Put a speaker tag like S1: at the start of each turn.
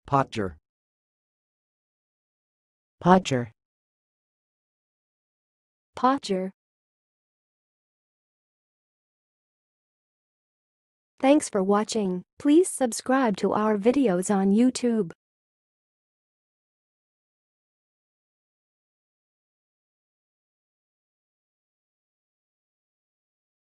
S1: pottjer,
S2: pottjer,
S3: pottjer. Thanks for watching. Please subscribe to our videos on YouTube.